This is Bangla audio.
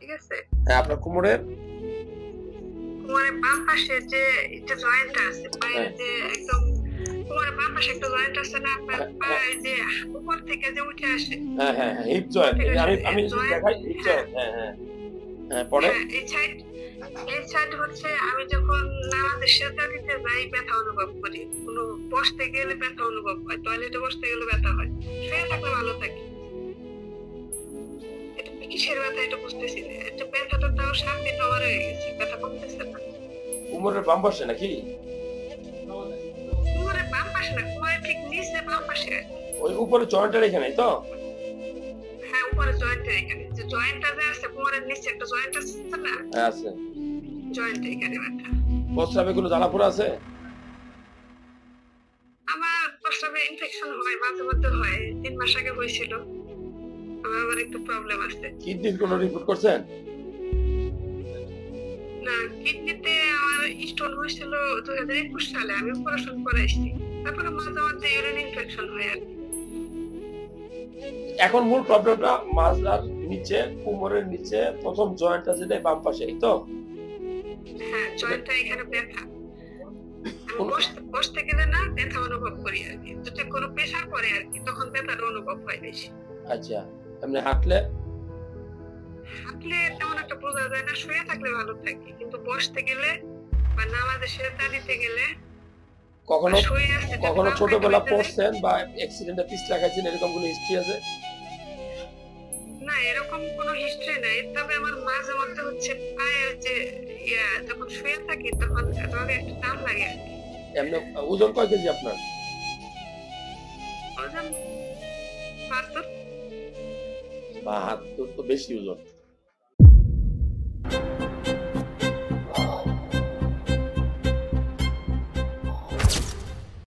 ঠিক আছে? হ্যাঁ, আপনার কোমরের কোমরের বাম পাশে যে একটা জয়েন্ট আছে, পায়ের হ্যাঁ, যে একদম কোমরের বাম পাশে একটা জয়েন্ট আছে না, আপনার হ্যাঁ, হ্যাঁ, পায়ের যে উপর থেকে যে উঠে আসে, হ্যাঁ, হ্যাঁ, হ্যাঁ, হিপ উপর জয়েন্ট। থেকে এই যে আমি আমি যদি জয়েন্ট। দেখাই হিপ হ্যাঁ, জয়েন্ট। হ্যাঁ, হ্যাঁ, হ্যাঁ, পরে হ্যাঁ, এই সাইড হচ্ছে আমি যখন নামাজে সেজদা দিতে যাই ব্যথা অনুভব করি। কোনো বসতে গেলে ব্যথা অনুভব হয়, টয়লেটে বসতে গেলে ব্যথা হয়, শুয়ে থাকলে ভালো থাকি। এটা কিসের ব্যথা এটা বুঝতেছি না। এটা ব্যথাটা তাও 7 দিন ওভার হয়ে গেছে, ব্যথা কমতেছে না। কোমরের বাম পাশে নাকি? কোমরের বাম পাশে না, কোমরের ঠিক নিচে বাম পাশে আর কি। ওই উপরে জয়েন্টের এখানেই তো? হ্যাঁ, উপরে জয়েন্টের এখানে যে জয়েন্টটা যে আছে, কোমরের নিচে একটা জয়েন্ট আছে না, হ্যাঁ, আছে। জয়েন্টে এখানে ব্যথা। প্রস্রাবে কোনো জ্বালাপোড়া আছে? আমার প্রস্রাবে ইনফেকশন হয়, মাঝে মধ্যে হয়, 3 মাস আগে হয়েছিল। আমার আবার একটু প্রবলেম আছে। কিডনির কোনো রিপোর্ট করছেন? না, কিডনিতে আমার স্টোন হয়েছিল 2021 সালে, আমি অপারেশন করাইছি। তারপরে মাঝে মাঝে ইউরিন ইনফেকশন হয় আর কি। এখন মূল প্রবলেমটা মাজার নিচে, কোমরের নিচে প্রথম জয়েন্টটা যেটা বাম পাশে, এই তো? হ্যাঁ, জয়েন্টটা এখানে ব্যথা। আমি কোন- বসতে গেলে না ব্যথা অনুভব করি আর কি, যদি কোনো প্রেশার পড়ে আর কি, তখন ব্যথার অনুভব হয় বেশি। আচ্ছা, এমনি হাঁটলে? হাঁটলে তেমন একটা বোঝা যায় না, শুয়ে থাকলে ভালো থাকি, কিন্তু বসতে গেলে বা নামাজে সেজদা দিতে গেলে বা কখনো শুয়ে আছে যদি কখনো বাম পায়ে ছোটবেলা বইতে যাই, পড়ছেন বা অ্যাক্সিডেন্টে পিছলা খাইছেন, এরকম কোনো হিস্ট্রি আছে? না এরকম কোনো হিস্ট্রি নাই। তবে আমার মাঝে মধ্যে হচ্ছে পায়ের যে যখন শুয়ে থাকি তখন এভাবে একটা টান লাগে আর কি। এমনি ওজন কয় কেজি আপনার? ওজন 72। 72 তো বেশি ওজন।